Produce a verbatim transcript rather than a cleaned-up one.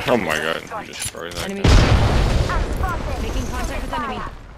Oh my god, I'm destroying that. Enemy. Making contact with enemy.